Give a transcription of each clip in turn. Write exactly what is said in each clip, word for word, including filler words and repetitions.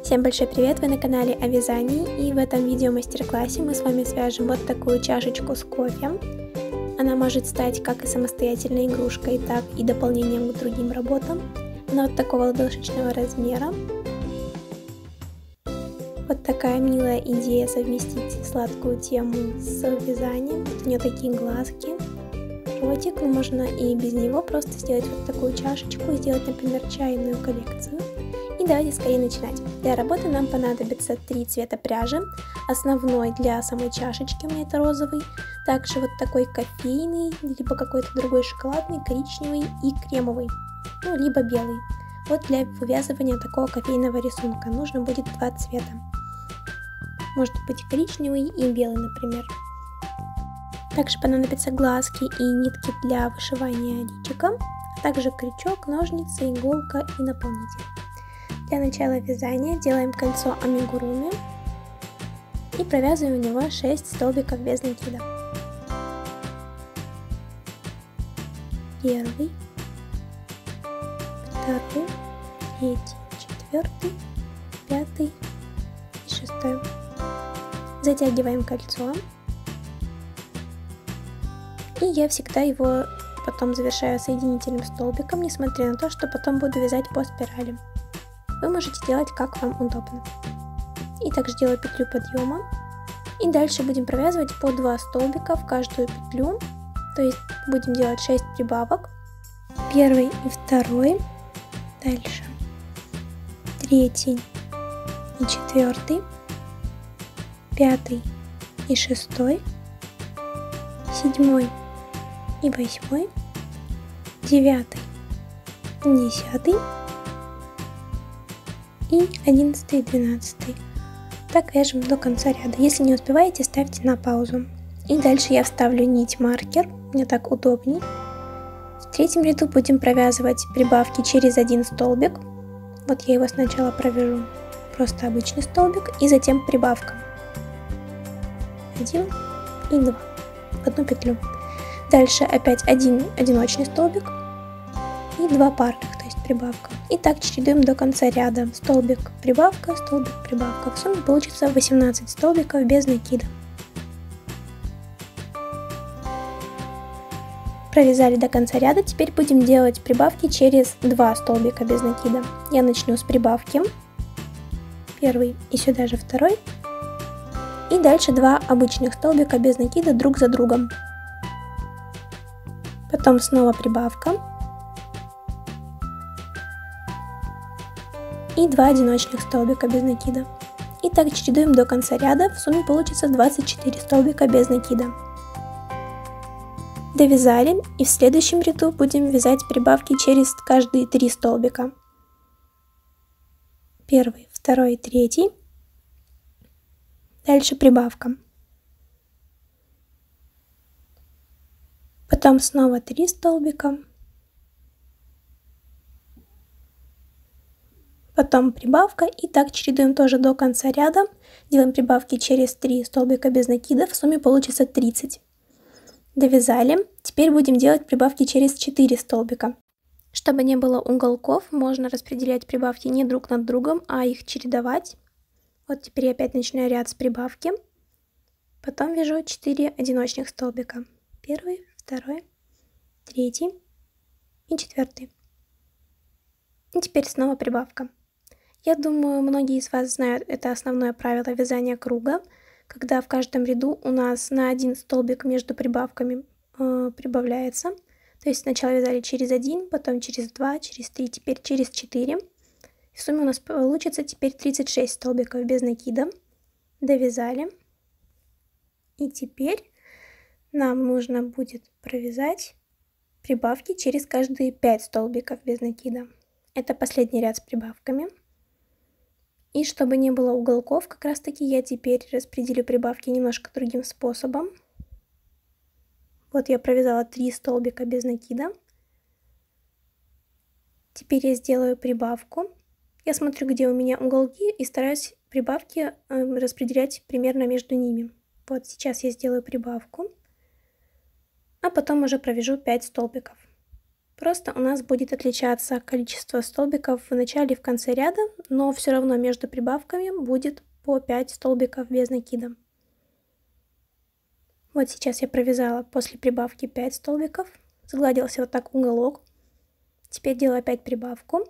Всем большой привет, вы на канале о вязании, и в этом видео мастер-классе мы с вами свяжем вот такую чашечку с кофе. Она может стать как и самостоятельной игрушкой, так и дополнением к другим работам. Она вот такого ладошечного размера. Вот такая милая идея совместить сладкую тему с вязанием. Вот у нее такие глазки, ротик, но можно и без него просто сделать вот такую чашечку и сделать, например, чайную коллекцию. И давайте скорее начинать. Для работы нам понадобится три цвета пряжи. Основной для самой чашечки у меня это розовый. Также вот такой кофейный, либо какой-то другой шоколадный, коричневый и кремовый. Ну, либо белый. Вот для вывязывания такого кофейного рисунка нужно будет два цвета. Может быть коричневый и белый, например. Также понадобятся глазки и нитки для вышивания личика. А также крючок, ножницы, иголка и наполнитель. Для начала вязания делаем кольцо амигуруми и провязываем у него шесть столбиков без накида. Первый, второй, третий, четвертый, пятый и шестой. Затягиваем кольцо. И я всегда его потом завершаю соединительным столбиком, несмотря на то, что потом буду вязать по спирали. Вы можете делать как вам удобно. И также делаю петлю подъема. И дальше будем провязывать по два столбика в каждую петлю. То есть будем делать шесть прибавок. Первый и второй. Дальше третий и четвертый. Пятый и шестой. Седьмой и восьмой. Девятый и десятый. И одиннадцатый и двенадцатый. Так вяжем до конца ряда. Если не успеваете, ставьте на паузу. И дальше я вставлю нить маркер, мне так удобней. В третьем ряду будем провязывать прибавки через один столбик. Вот я его сначала провяжу, просто обычный столбик, и затем прибавка. Один и два в одну петлю. Дальше опять один одиночный столбик и два парных, то есть прибавка. И так чередуем до конца ряда. Столбик, прибавка, столбик, прибавка. В сумме получится восемнадцать столбиков без накида. Провязали до конца ряда. Теперь будем делать прибавки через два столбика без накида. Я начну с прибавки. Первый и сюда же второй. И дальше два обычных столбика без накида друг за другом. Потом снова прибавка. И два одиночных столбика без накида. И так чередуем до конца ряда. В сумме получится двадцать четыре столбика без накида. Довязали, и в следующем ряду будем вязать прибавки через каждые три столбика. Первый, второй, третий. Дальше прибавка. Потом снова три столбика. Потом прибавка, и так чередуем тоже до конца ряда. Делаем прибавки через три столбика без накида, в сумме получится тридцать. Довязали. Теперь будем делать прибавки через четыре столбика. Чтобы не было уголков, можно распределять прибавки не друг над другом, а их чередовать. Вот теперь я опять начинаю ряд с прибавки. Потом вяжу четыре одиночных столбика. Первый, второй, третий и четвертый. И теперь снова прибавка. Я думаю, многие из вас знают это основное правило вязания круга, когда в каждом ряду у нас на один столбик между прибавками э, прибавляется. То есть сначала вязали через один, потом через два, через три, теперь через четыре. В сумме у нас получится теперь тридцать шесть столбиков без накида. Довязали. И теперь нам нужно будет провязать прибавки через каждые пять столбиков без накида. Это последний ряд с прибавками. И чтобы не было уголков, как раз таки я теперь распределю прибавки немножко другим способом. Вот я провязала три столбика без накида. Теперь я сделаю прибавку. Я смотрю, где у меня уголки, и стараюсь прибавки распределять примерно между ними. Вот сейчас я сделаю прибавку, а потом уже провяжу пять столбиков. Просто у нас будет отличаться количество столбиков в начале и в конце ряда, но все равно между прибавками будет по пять столбиков без накида. Вот сейчас я провязала после прибавки пять столбиков, сгладился вот так уголок. Теперь делаю опять прибавку.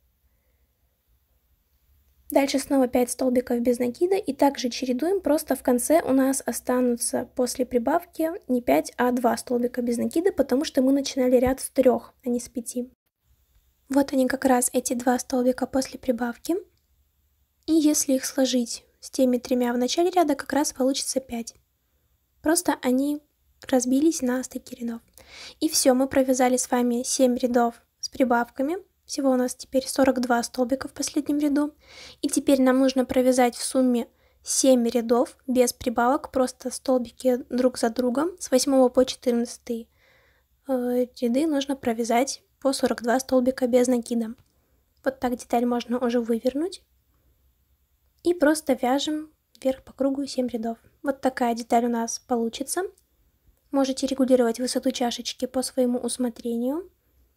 Дальше снова пять столбиков без накида и также чередуем, просто в конце у нас останутся после прибавки не пять, а два столбика без накида, потому что мы начинали ряд с трёх, а не с пяти. Вот они как раз эти два столбика после прибавки. И если их сложить с теми тремя в начале ряда, как раз получится пять. Просто они разбились на стыке рядов. И все, мы провязали с вами семь рядов с прибавками. Всего у нас теперь сорок два столбика в последнем ряду. И теперь нам нужно провязать в сумме семь рядов без прибавок, просто столбики друг за другом. С восьмого по четырнадцатый э, ряды нужно провязать по сорок два столбика без накида. Вот так деталь можно уже вывернуть. И просто вяжем вверх по кругу семь рядов. Вот такая деталь у нас получится. Можете регулировать высоту чашечки по своему усмотрению.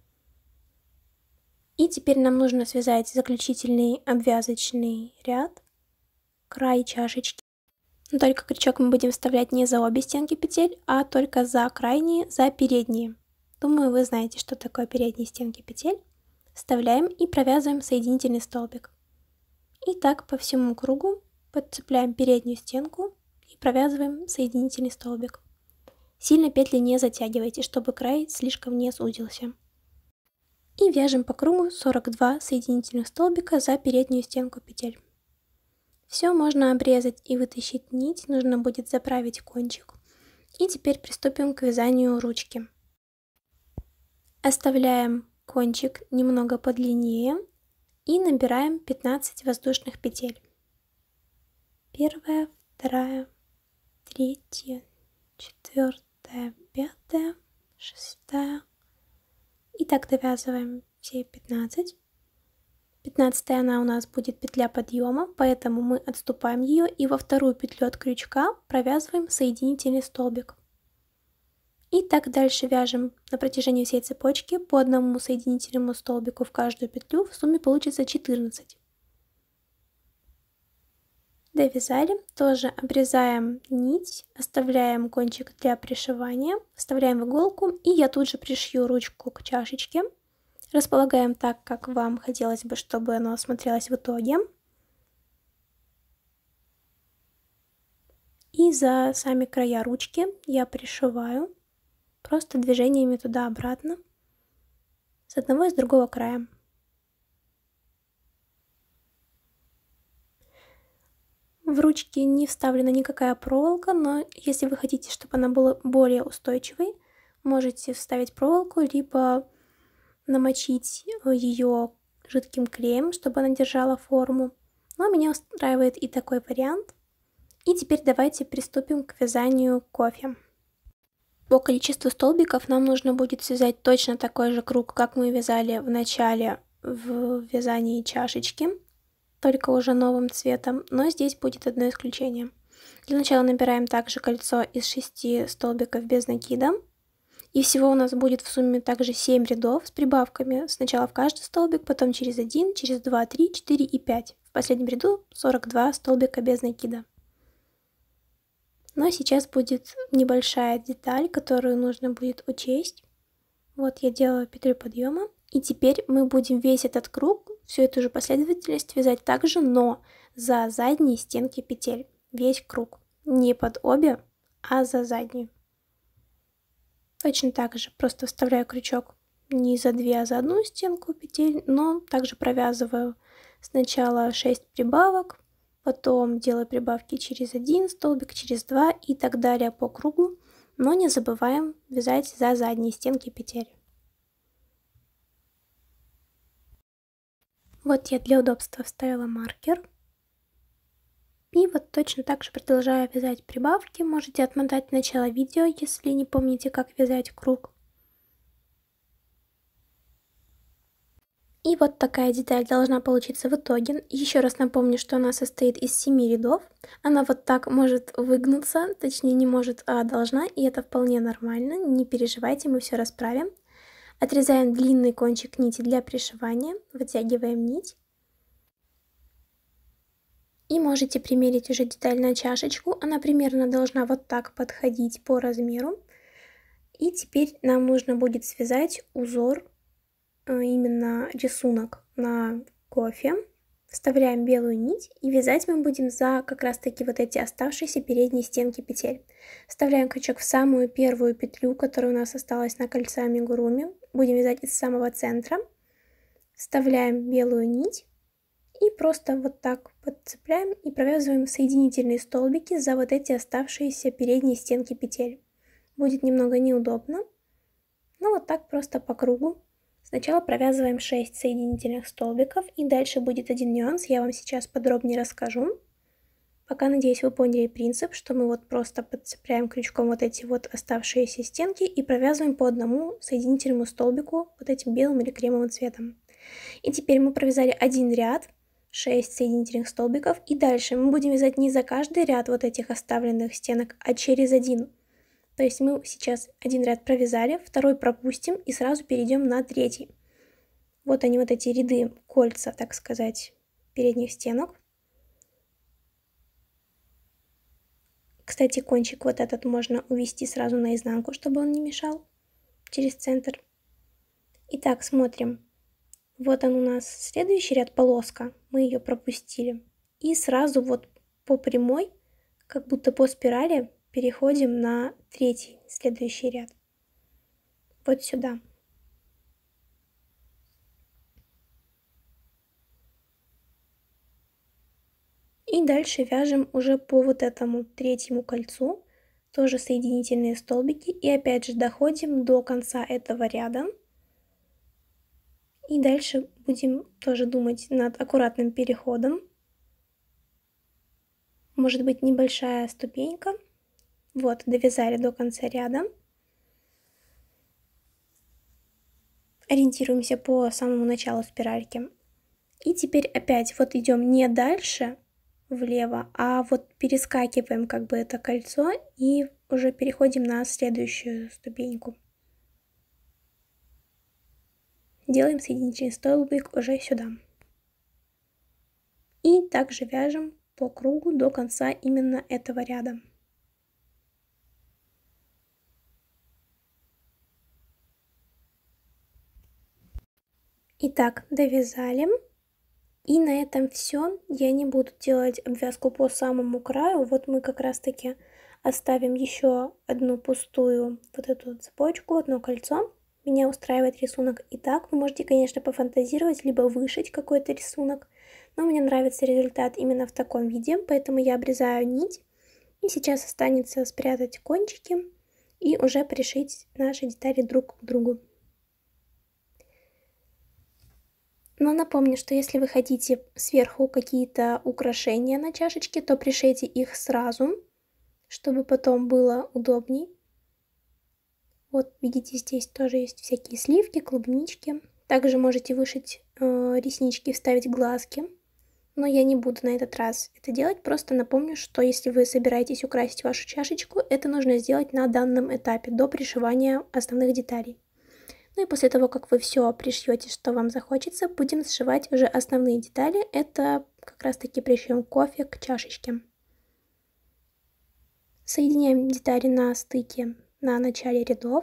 И теперь нам нужно связать заключительный обвязочный ряд, край чашечки. Но только крючок мы будем вставлять не за обе стенки петель, а только за крайние, за передние. Думаю, вы знаете, что такое передние стенки петель. Вставляем и провязываем соединительный столбик. И так по всему кругу подцепляем переднюю стенку и провязываем соединительный столбик. Сильно петли не затягивайте, чтобы край слишком не сузился. И вяжем по кругу сорок два соединительных столбика за переднюю стенку петель. Все, можно обрезать и вытащить нить, нужно будет заправить кончик. И теперь приступим к вязанию ручки. Оставляем кончик немного подлиннее и набираем пятнадцать воздушных петель. Первая, вторая, третья, четвертая, пятая, шестая. И так довязываем все пятнадцать. пятнадцатая она у нас будет петля подъема, поэтому мы отступаем ее и во вторую петлю от крючка провязываем соединительный столбик. И так дальше вяжем на протяжении всей цепочки по одному соединительному столбику в каждую петлю, в сумме получится четырнадцать. Довязали, тоже обрезаем нить, оставляем кончик для пришивания, вставляем в иголку, и я тут же пришью ручку к чашечке. Располагаем так, как вам хотелось бы, чтобы оно смотрелось в итоге. И за сами края ручки я пришиваю просто движениями туда-обратно с одного и с другого края. В ручке не вставлена никакая проволока, но если вы хотите, чтобы она была более устойчивой, можете вставить проволоку, либо намочить ее жидким клеем, чтобы она держала форму. Но меня устраивает и такой вариант. И теперь давайте приступим к вязанию кофе. По количеству столбиков нам нужно будет связать точно такой же круг, как мы вязали в начале в вязании чашечки, только уже новым цветом, но здесь будет одно исключение. Для начала набираем также кольцо из шести столбиков без накида. И всего у нас будет в сумме также семь рядов с прибавками. Сначала в каждый столбик, потом через один, через два, три, четыре и пять. В последнем ряду сорок два столбика без накида. Но сейчас будет небольшая деталь, которую нужно будет учесть. Вот я делаю петлю подъема. И теперь мы будем весь этот круг, всю эту же последовательность вязать также, но за задние стенки петель. Весь круг. Не под обе, а за заднюю. Точно так же просто вставляю крючок не за две, а за одну стенку петель, но также провязываю сначала шесть прибавок, потом делаю прибавки через один столбик, через два и так далее по кругу, но не забываем вязать за задние стенки петель. Вот я для удобства вставила маркер. И вот точно так же продолжаю вязать прибавки. Можете отмотать начало видео, если не помните, как вязать круг. И вот такая деталь должна получиться в итоге. Еще раз напомню, что она состоит из семи рядов. Она вот так может выгнуться, точнее не может, а должна. И это вполне нормально, не переживайте, мы все расправим. Отрезаем длинный кончик нити для пришивания, вытягиваем нить. И можете примерить уже деталь на чашечку, она примерно должна вот так подходить по размеру. И теперь нам нужно будет связать узор, именно рисунок на кофе. Вставляем белую нить и вязать мы будем за как раз таки вот эти оставшиеся передние стенки петель. Вставляем крючок в самую первую петлю, которая у нас осталась на кольце амигуруми. Будем вязать из самого центра. Вставляем белую нить и просто вот так подцепляем и провязываем соединительные столбики за вот эти оставшиеся передние стенки петель. Будет немного неудобно, но вот так просто по кругу. Сначала провязываем шесть соединительных столбиков, и дальше будет один нюанс, я вам сейчас подробнее расскажу. Пока, надеюсь, вы поняли принцип, что мы вот просто подцепляем крючком вот эти вот оставшиеся стенки и провязываем по одному соединительному столбику вот этим белым или кремовым цветом. И теперь мы провязали один ряд, шесть соединительных столбиков, и дальше мы будем вязать не за каждый ряд вот этих оставленных стенок, а через один. То есть мы сейчас один ряд провязали, второй пропустим и сразу перейдем на третий. Вот они, вот эти ряды, кольца, так сказать, передних стенок. Кстати, кончик вот этот можно увести сразу наизнанку, чтобы он не мешал через центр. Итак, смотрим. Вот он у нас следующий ряд, полоска, мы ее пропустили. И сразу вот по прямой, как будто по спирали, переходим на третий, следующий ряд. Вот сюда. И дальше вяжем уже по вот этому третьему кольцу, тоже соединительные столбики. И опять же доходим до конца этого ряда. И дальше будем тоже думать над аккуратным переходом. Может быть, небольшая ступенька. Вот, довязали до конца ряда. Ориентируемся по самому началу спиральки. И теперь опять вот идем не дальше влево, а вот перескакиваем как бы это кольцо и уже переходим на следующую ступеньку. Делаем соединительный столбик уже сюда. И также вяжем по кругу до конца именно этого ряда. Итак, довязали. И на этом все. Я не буду делать обвязку по самому краю. Вот мы как раз таки оставим еще одну пустую вот эту цепочку, одно кольцо. Меня устраивает рисунок и так. Вы можете, конечно, пофантазировать, либо вышить какой-то рисунок. Но мне нравится результат именно в таком виде, поэтому я обрезаю нить. И сейчас останется спрятать кончики и уже пришить наши детали друг к другу. Но напомню, что если вы хотите сверху какие-то украшения на чашечке, то пришейте их сразу, чтобы потом было удобней. Вот видите, здесь тоже есть всякие сливки, клубнички. Также можете вышить э, реснички, вставить глазки. Но я не буду на этот раз это делать. Просто напомню, что если вы собираетесь украсить вашу чашечку, это нужно сделать на данном этапе, до пришивания основных деталей. Ну и после того, как вы все пришьете, что вам захочется, будем сшивать уже основные детали. Это как раз таки пришьем кофе к чашечке. Соединяем детали на стыке на начале рядов.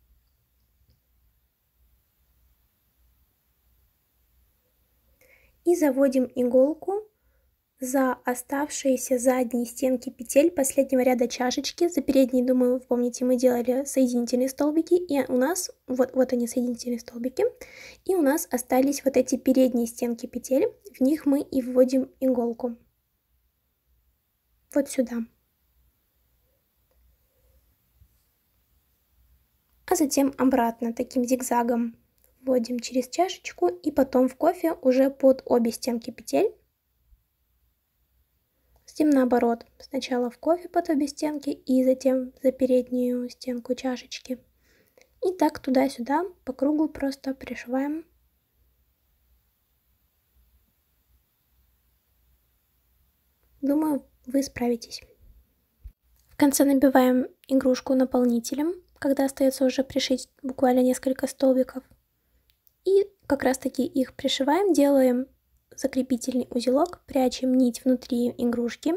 И заводим иголку за оставшиеся задние стенки петель последнего ряда чашечки. За передние, думаю, вы помните, мы делали соединительные столбики, и у нас, вот, вот они соединительные столбики, и у нас остались вот эти передние стенки петель, в них мы и вводим иголку. Вот сюда. А затем обратно таким зигзагом вводим через чашечку, и потом в кофе уже под обе стенки петель. Затем наоборот, сначала в кофе под обе стенки и затем за переднюю стенку чашечки. И так туда-сюда по кругу просто пришиваем. Думаю, вы справитесь. В конце набиваем игрушку наполнителем. когда остается уже пришить буквально несколько столбиков. И как раз таки их пришиваем, делаем закрепительный узелок, прячем нить внутри игрушки.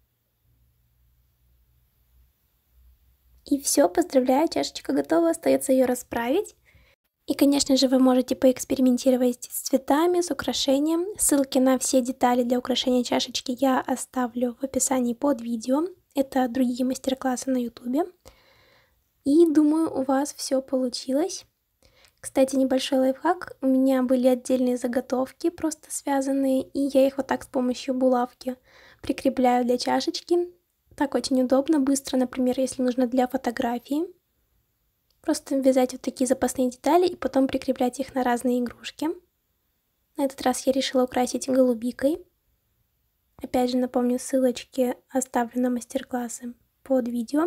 И все, поздравляю, чашечка готова, остается ее расправить. И, конечно же, вы можете поэкспериментировать с цветами, с украшением. Ссылки на все детали для украшения чашечки я оставлю в описании под видео. Это другие мастер-классы на ютубе. И думаю, у вас все получилось. Кстати, небольшой лайфхак. У меня были отдельные заготовки, просто связанные, и я их вот так с помощью булавки прикрепляю для чашечки. Так очень удобно, быстро, например, если нужно для фотографии. Просто вязать вот такие запасные детали и потом прикреплять их на разные игрушки. На этот раз я решила украсить голубикой. Опять же, напомню, ссылочки оставлю на мастер-классы под видео.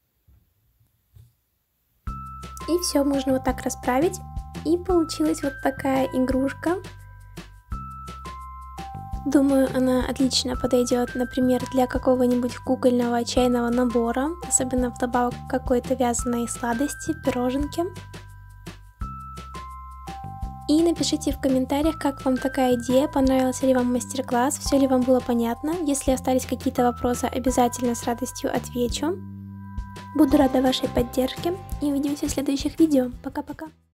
И все, можно вот так расправить. И получилась вот такая игрушка. Думаю, она отлично подойдет, например, для какого-нибудь кукольного чайного набора, особенно вдобавок к какой-то вязаной сладости, пироженке. И напишите в комментариях, как вам такая идея, понравился ли вам мастер-класс, все ли вам было понятно. Если остались какие-то вопросы, обязательно с радостью отвечу. Буду рада вашей поддержке и увидимся в следующих видео. Пока-пока!